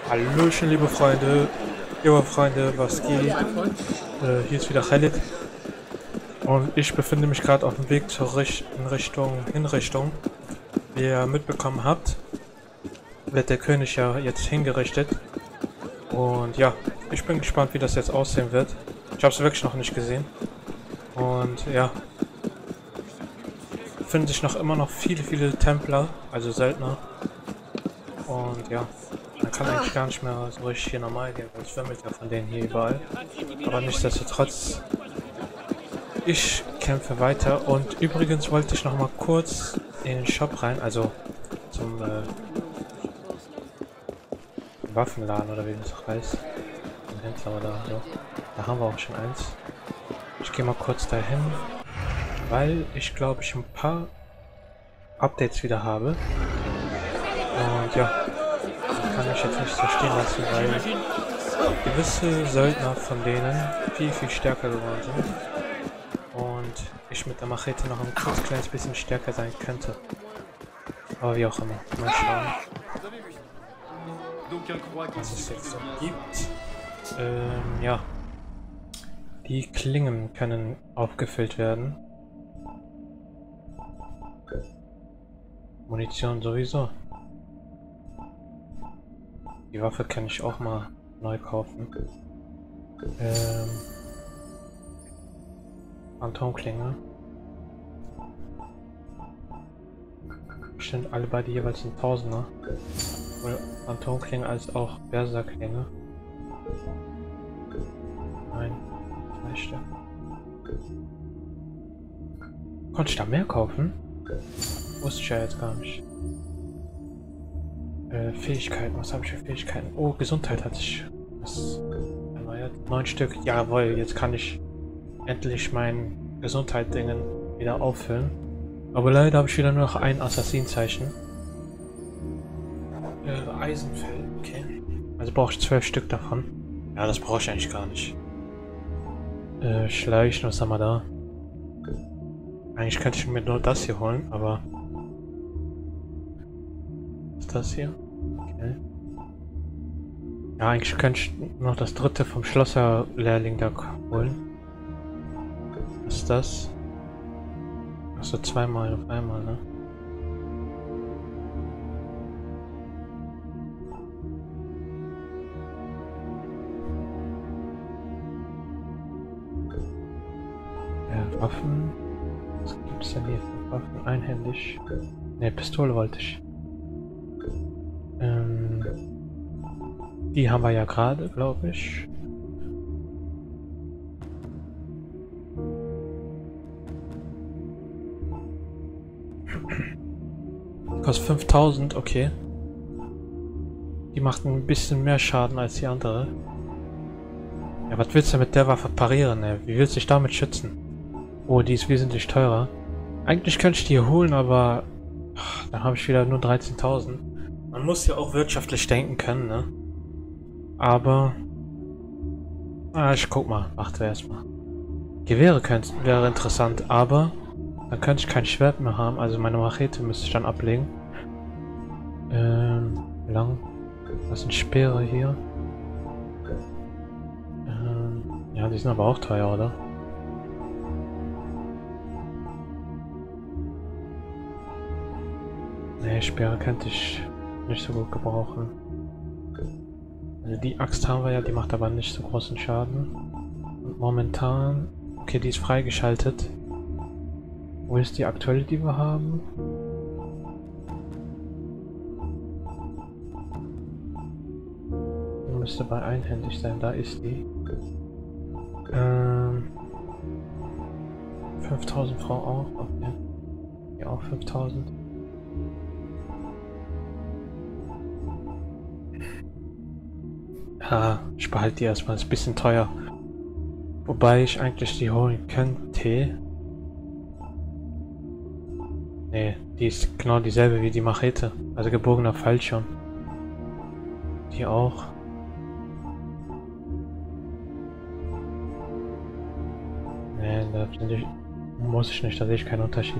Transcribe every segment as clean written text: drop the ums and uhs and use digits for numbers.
Hallöchen, liebe Freunde, was geht? Hier ist wieder Khalid und ich befinde mich gerade auf dem Weg zur Hinrichtung. Wie ihr mitbekommen habt, wird der König ja jetzt hingerichtet und ja, ich bin gespannt, wie das jetzt aussehen wird. Ich habe es wirklich noch nicht gesehen und ja, finden sich immer noch viele Templer, also Söldner und ja. Man kann eigentlich gar nicht mehr so richtig hier normal gehen, weil es wimmelt ja von denen hier überall. Aber nichtsdestotrotz, ich kämpfe weiter und übrigens wollte ich noch mal kurz in den Shop rein, also zum Waffenladen oder wie das heißt. Ein Händler oder so. Da haben wir auch schon eins. Ich gehe mal kurz dahin, weil ich glaube ich ein paar Updates wieder habe. Und ja. Kann ich jetzt nicht so stehen lassen, weil gewisse Söldner von denen viel stärker geworden sind und ich mit der Machete noch ein kleines bisschen stärker sein könnte. Aber wie auch immer, mal schauen, was es jetzt so gibt. Ja, die Klingen können aufgefüllt werden. Munition sowieso. Die Waffe kann ich auch mal neu kaufen. Phantomklinge. Bestimmt alle beide jeweils ein Tausender. Sowohl Phantomklinge als auch Berserklinge. Nein, 2 Stück. Konnte ich da mehr kaufen? Wusste ich ja jetzt gar nicht. Fähigkeiten, was habe ich für Fähigkeiten? Oh, Gesundheit hat sich erneuert. 9 Stück, jawohl, jetzt kann ich endlich mein Gesundheit-Dingen wieder auffüllen. Aber leider habe ich wieder nur noch ein Assassinzeichen. Eisenfell, okay. Also brauche ich 12 Stück davon. Ja, das brauche ich eigentlich gar nicht. Schleichen, was haben wir da? Eigentlich könnte ich mir nur das hier holen, aber... Was ist das hier? Okay. Ja, eigentlich könnte ich noch das dritte vom Schlosserlehrling da holen. Was ist das? Achso, zweimal auf einmal, ne? Ja, Waffen. Was gibt es denn hier für Waffen? Einhändig. Ne, Pistole wollte ich. Die haben wir ja gerade, glaube ich. Kostet 5000, okay. Die macht ein bisschen mehr Schaden als die andere. Ja, was willst du mit der Waffe parieren, ey? Wie willst du dich damit schützen? Oh, die ist wesentlich teurer. Eigentlich könnte ich die holen, aber... Dann habe ich wieder nur 13.000. Man muss ja auch wirtschaftlich denken können, ne? Aber... ich guck mal. Warte erstmal. Gewehre wäre interessant, aber... Dann könnte ich kein Schwert mehr haben, also meine Machete müsste ich dann ablegen. Lang. Was sind Speere hier? Ja, die sind aber auch teuer, oder? Nee, Speere könnte ich nicht so gut gebrauchen. Also die Axt haben wir ja, die macht aber nicht so großen Schaden. Und momentan... Okay, die ist freigeschaltet. Wo ist die aktuelle, die wir haben? Die müsste bei einhändig sein, da ist die. 5000 Frau auch, okay. Ja, auch 5000. Ja, ich behalte die erstmal, ist ein bisschen teuer. Wobei ich eigentlich die holen könnte. Nee, die ist genau dieselbe wie die Machete. Also gebogener Fallschirm. Die auch. Nee, da muss ich nicht, da sehe ich keinen Unterschied.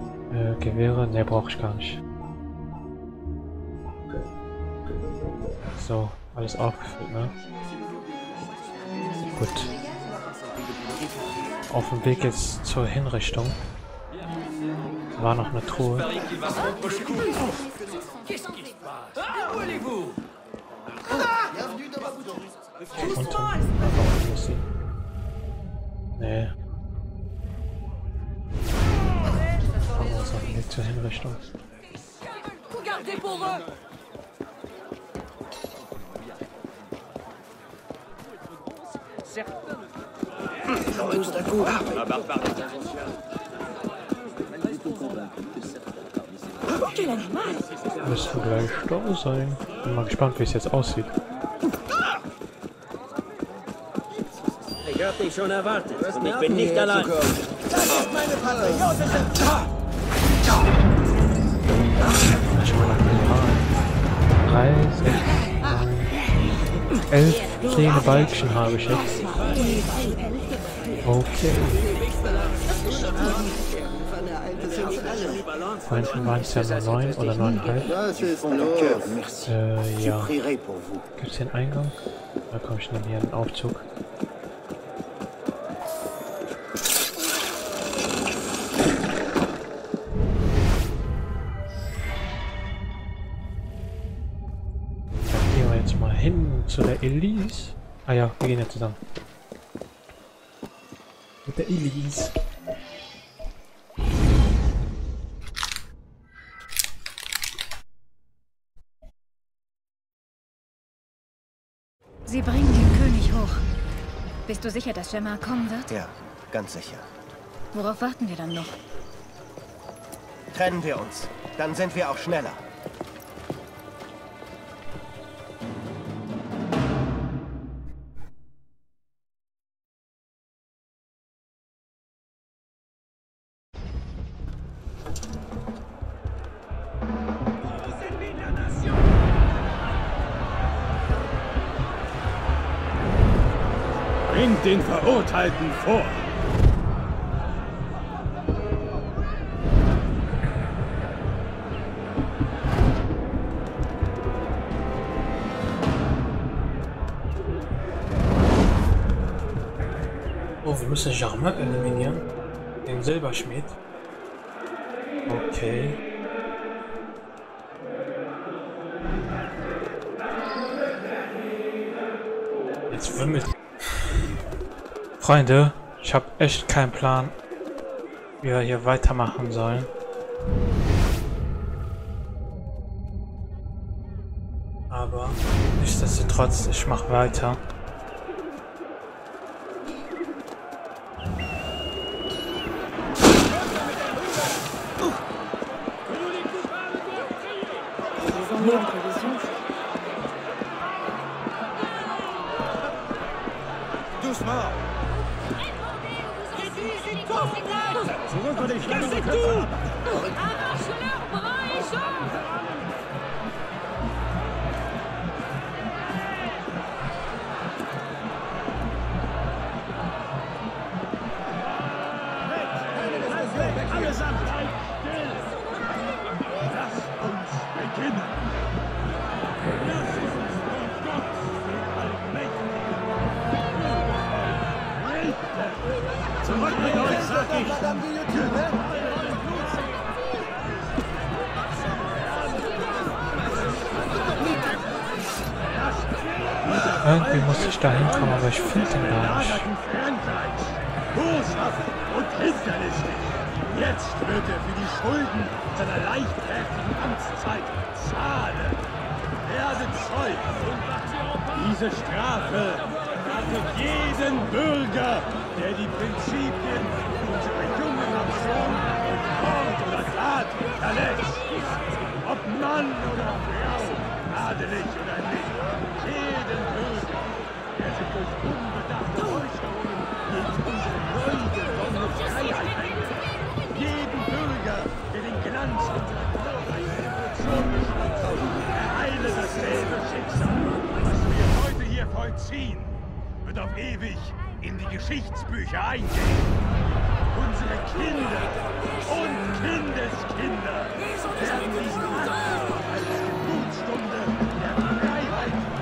Gewehre, ne, brauche ich gar nicht. So, alles aufgefüllt, ne? Gut. Auf dem Weg jetzt zur Hinrichtung. War noch eine Truhe. Unten. Unten ist sie. Nee. Aber was auf dem Weg zur Hinrichtung. Müssten gleich da sein. Bin mal gespannt, wie es jetzt aussieht. Ich hab dich schon erwartet und ich bin nicht allein. Das ist meine Patrioten. 3, 6, 9, 11 kleine Balken habe ich jetzt. Okay. Vorhin waren es ja nur 9 oder 9,5. Ja. Gibt es hier einen Eingang? Da komme ich dann hier in den Aufzug. Dann gehen wir jetzt mal hin zu der Elise. Ah ja, wir gehen jetzt zusammen. Mit der Elise. Sie bringen den König hoch. Bist du sicher, dass Gemma kommen wird? Ja, ganz sicher. Worauf warten wir dann noch? Trennen wir uns. Dann sind wir auch schneller. Bringt den Verurteilten vor! Oh, wir müssen Germain eliminieren. Den Silberschmied. Okay. Jetzt wimmelt. Freunde, ich habe echt keinen Plan, wie wir hier weitermachen sollen. Aber nichtsdestotrotz, ich mache weiter. Irgendwie muss ich da hinkommen, aber ich finde den gar nicht. Boshaft und hinterlistig. Jetzt wird er für die Schulden seiner leichtfertigen Amtszeit zahlen. Werde Zeugen. Diese Strafe erwartet jeden Bürger, der die Prinzipien unserer jungen Nation mit Wort oder Tat verletzt. Ob Mann oder Frau, adelig oder nicht. Jeden Bürger, der sich durch unbedachte Äußerungen gegen unsere neu gewonnene Freiheit wendet. Jeden Bürger, der den Glanz unserer glorreichen Revolution beschmutzt, ereile dasselbe Schicksal. Was wir heute hier vollziehen, wird auf ewig in die Geschichtsbücher eingehen. Unsere Kinder und Kindeskinder werden diesen Akt als Geburtsstunde der Freiheit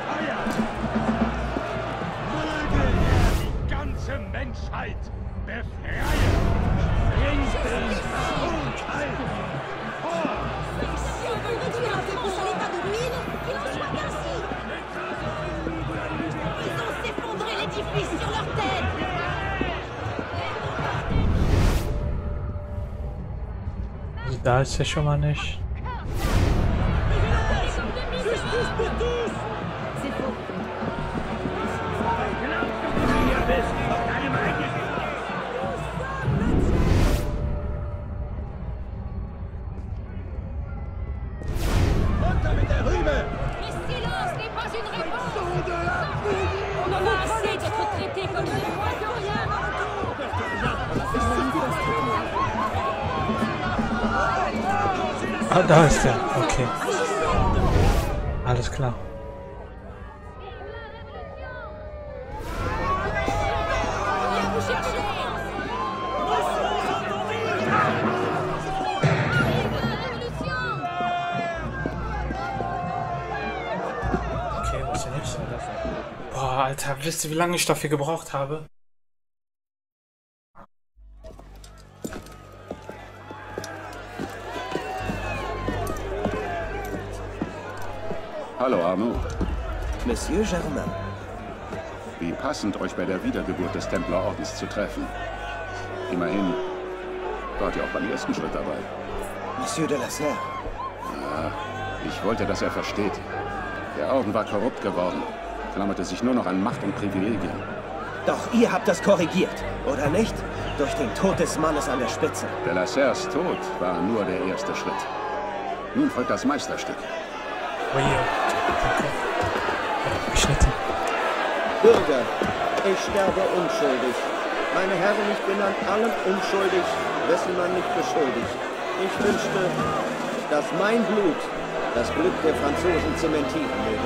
Da ist er schon mal nicht. Runter mit der Rübe! Silence n'est pas une réponse. On en a assez d'être traités comme des moins que rien. Ah, da ist er. Okay. Alles klar. Viens vous chercher. Okay, was ist der nächste? Boah, Alter, wisst ihr, wie lange ich dafür gebraucht habe? Hallo Arnaud. Monsieur Germain. Wie passend, euch bei der Wiedergeburt des Templerordens zu treffen. Immerhin wart ihr auch beim ersten Schritt dabei. Monsieur de la Serre. Ja, ich wollte, dass er versteht. Der Orden war korrupt geworden, klammerte sich nur noch an Macht und Privilegien. Doch ihr habt das korrigiert, oder nicht? Durch den Tod des Mannes an der Spitze. De la Serres Tod war nur der erste Schritt. Nun folgt das Meisterstück. Oh je. Danke. Geschnitten. Bürger, ich sterbe unschuldig. Meine Herren, ich bin an allem unschuldig, wessen man mich beschuldigt. Ich wünschte, dass mein Blut das Glück der Franzosen zementieren möge.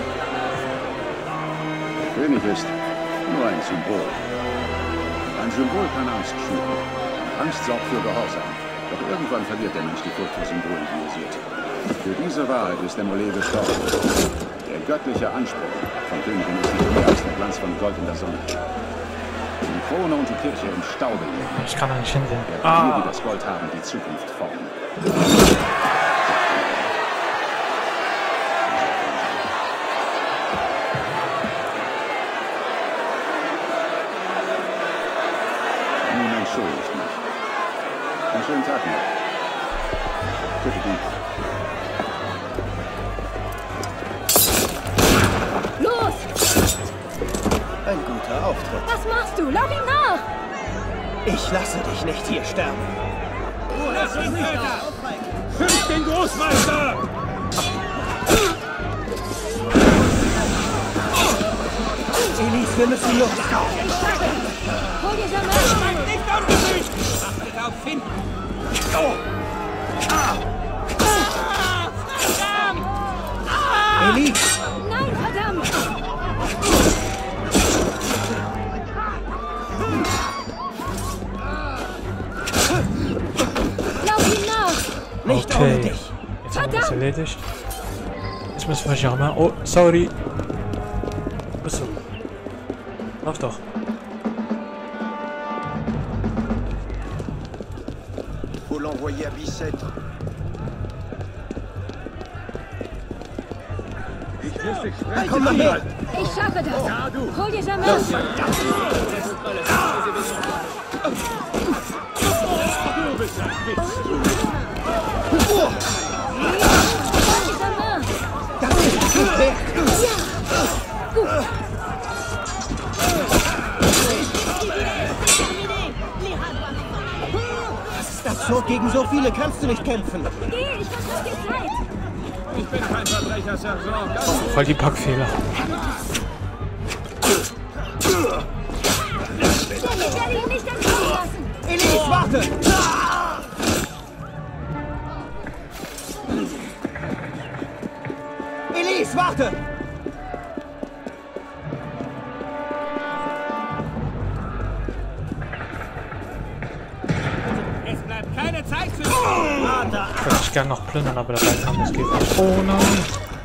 König ist nur ein Symbol. Ein Symbol kann Angst schüren. Angst sorgt für Gehorsam. Doch irgendwann verliert der Mensch die Furcht vor Symbolen, die er sieht. Für diese Wahrheit ist der Mollet gestorben. Der göttliche Anspruch von Königen ist nicht mehr als der Glanz von Gold in der Sonne. Die Krone und die Kirche im Staube liegen. Ich kann da nicht hinsehen. Wir, die das Gold haben, die Zukunft formen. Nun entschuldigt mich. Einen schönen Tag noch. Bitte gut. Los! Ein guter Auftritt. Was machst du? Lauf ihm nach! Ich lasse dich nicht hier sterben. Lass uns nicht da! Fünf den Großmeister! Elise, wir müssen los. Hol dir Germain! Nicht auf Gesicht! Achtet auf Finden! Elise! Nein, verdammt! Lauf ihm nach! Nicht ohne Okay. dich. Jetzt haben wir das erledigt. Jetzt müssen wir Germain. Oh, sorry. Bist du? Lauf doch. Faut l'envoyer à Bicêtre. Ich muss dich sprechen! Komm mal her. Ich schaffe das! Ja, du! Hol dir Germain! Du bist ein Witz! Hol dir Germain! Das ist gut weg. Was ist das so? Gegen so viele kannst du nicht kämpfen. Geh, ich versuche dir Zeit! Ich bin kein Verbrecher, Sergeant! Das Oh, voll die Packfehler. Ich werde ihn nicht entkommen lassen! Elise, warte! Elise, warte! Es bleibt keine Zeit für dich! Ich würde dich gerne noch plündern, aber dabei kann das geht nicht. Oh nein!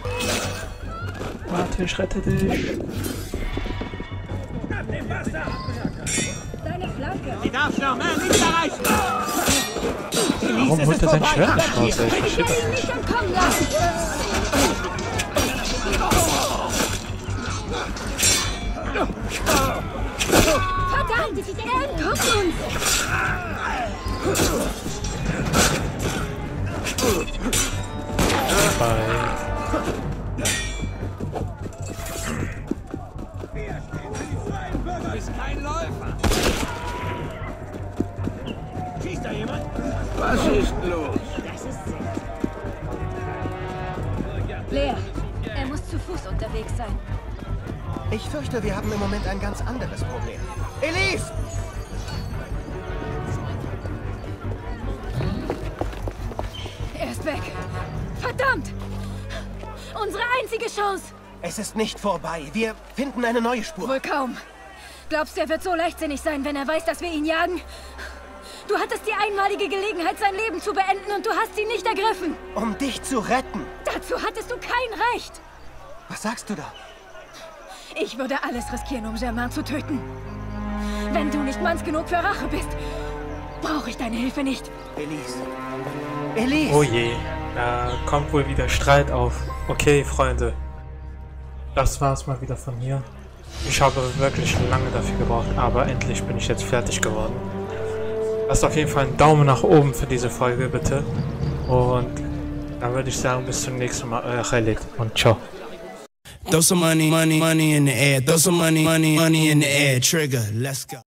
Warte, ich rette dich. Deine Flanke! Die darf Germain nicht erreichen! Warum holt er sein Schwert nicht raus? Ey? Ich Ich verstehe werde das ihn nicht. nicht entkommen lassen! Verdammt! Er entkommt uns! vorbei. Du bist kein Läufer. Schießt da jemand? Was ist los? Leer. Er muss zu Fuß unterwegs sein. Ich fürchte, wir haben im Moment ein ganz anderes Problem. Elise! Er ist weg. Verdammt! Unsere einzige Chance. Es ist nicht vorbei. Wir finden eine neue Spur. Wohl kaum. Glaubst du, er wird so leichtsinnig sein, wenn er weiß, dass wir ihn jagen? Du hattest die einmalige Gelegenheit, sein Leben zu beenden und du hast sie nicht ergriffen. Um dich zu retten. Dazu hattest du kein Recht. Was sagst du da? Ich würde alles riskieren, um Germain zu töten. Wenn du nicht manns genug für Rache bist, brauche ich deine Hilfe nicht. Elise. Elise! Oh je, da kommt wohl wieder Streit auf. Okay, Freunde. Das war's mal wieder von mir. Ich habe wirklich lange dafür gebraucht, aber endlich bin ich jetzt fertig geworden. Lasst auf jeden Fall einen Daumen nach oben für diese Folge, bitte. Und dann würde ich sagen, bis zum nächsten Mal, euer Khalid und ciao. Throw some money, money, money in the air. Throw some money, money, money in the air. Trigger, let's go.